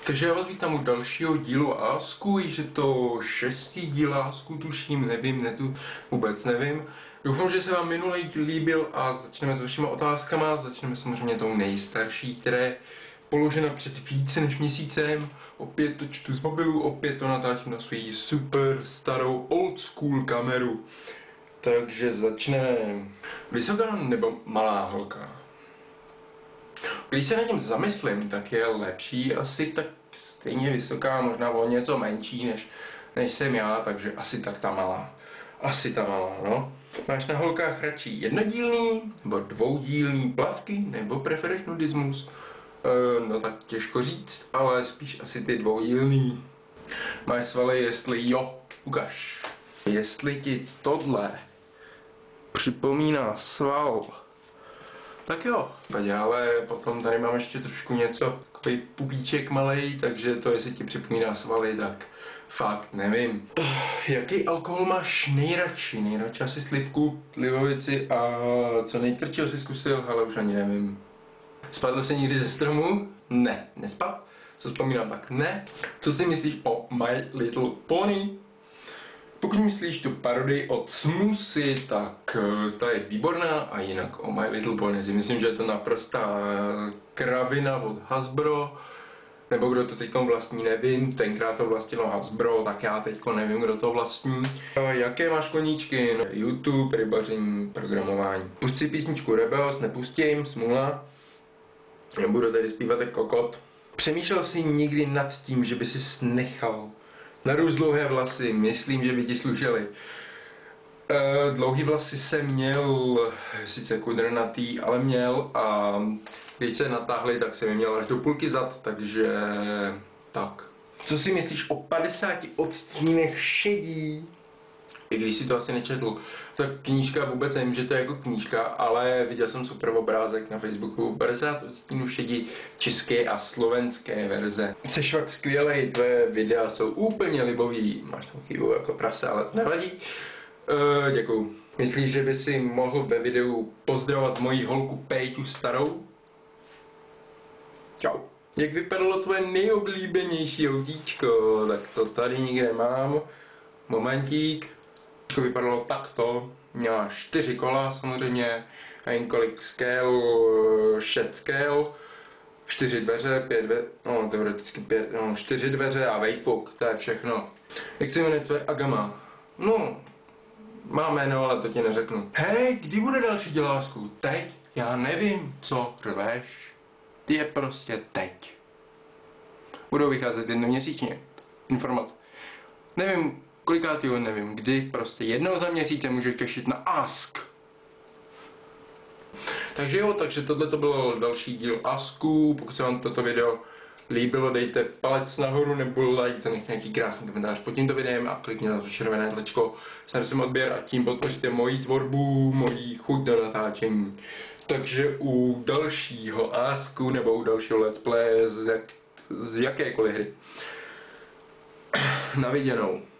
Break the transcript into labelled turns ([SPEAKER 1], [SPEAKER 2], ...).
[SPEAKER 1] Takže já vás vítám u dalšího dílu Asku, již je to 6. díl Asku, tuším, nevím, vůbec nevím. Doufám, že se vám minulý díl líbil a začneme s vašimi otázkama. Začneme samozřejmě tou nejstarší, která je položena před více než měsícem. Opět to čtu z mobilu, opět to natáčím na svou super starou old school kameru. Takže začneme. Vysoká nebo malá holka? Když se na něm zamyslím, tak je lepší asi tak stejně vysoká, možná o něco menší než jsem já, takže asi tak ta malá. Asi ta malá, no. Máš na holkách radši jednodílný, nebo dvoudílný plavky, nebo preferuješ nudismus? No tak těžko říct, ale spíš asi ty dvoudílný. Máš svaly, jestli jo, ukaž. Jestli ti tohle připomíná sval, tak jo, ale potom tady mám ještě trošku něco, takový pupíček malej, takže to, jestli ti připomíná svaly, tak fakt nevím. Jaký alkohol máš nejradši? Nejradši asi slivku, livovici a co nejtvrdšího si zkusil, ale už ani nevím. Spadl jsi někdy ze stromu? Ne, nespadl. Co vzpomínám, tak ne. Co si myslíš o My Little Pony? Pokud myslíš tu parodii od Smoosy, tak ta je výborná a jinak o My Little Pony si myslím, že je to naprostá kravina od Hasbro, nebo kdo to teďko vlastní, nevím, tenkrát to vlastnilo Hasbro, tak já teďko nevím, kdo to vlastní. Jaké máš koníčky? No, YouTube, rybaření, programování. Pust si písničku Rebels, nepustím, smůla. Nebudu tady zpívat jak kokot. Přemýšlel jsi někdy nad tím, že by si nechal narůst dlouhé vlasy? Myslím, že by ti slušely. Dlouhý vlasy jsem měl, sice kudrnatý, ale měl a když se natáhly, tak jsem je měl až do půlky zad, takže tak. Co si myslíš o 50 odstínech šedí? I když si to asi nečetl, tak knížka vůbec nevím, že to je jako knížka, ale viděl jsem super obrázek na Facebooku. 50 odstínů šedí české a slovenské verze. Jseš fakt skvělej, tvoje videa jsou úplně libový. Máš tam chybu jako prase, ale to nevadí. Děkuju. Myslíš, že by si mohl ve videu pozdravovat moji holku Péťu starou? Čau. Jak vypadalo tvoje nejoblíbenější autíčko? Tak to tady někde mám. Momentík. To vypadalo takto. Měla 4 kola samozřejmě. A několik scale, 6 scale. 4 dveře, 5 dveře, no teoreticky 5, no 4 dveře a vejpuk, to je všechno. Jak se jmenuje tvoje Agama? No, má jméno, ale to ti neřeknu. Hej, kdy bude další díl Asku? Teď? Já nevím, co řveš. Je prostě teď. Budou vycházet jednou měsíčně. Informace. Nevím, kolikátýho nevím, kdy, prostě jednou za měsíc můžeš těšit na Ask. Takže jo, takže tohle to bylo další díl Asku. Pokud se vám toto video líbilo, dejte palec nahoru nebo like, nechte nějaký krásný komentář pod tímto videem a klikněte na to červené tlačítko s nápisem odběr a tím podpoříte moji tvorbu, moji chuť do natáčení. Takže u dalšího Asku nebo u dalšího let's play z jakékoliv hry. Na viděnou.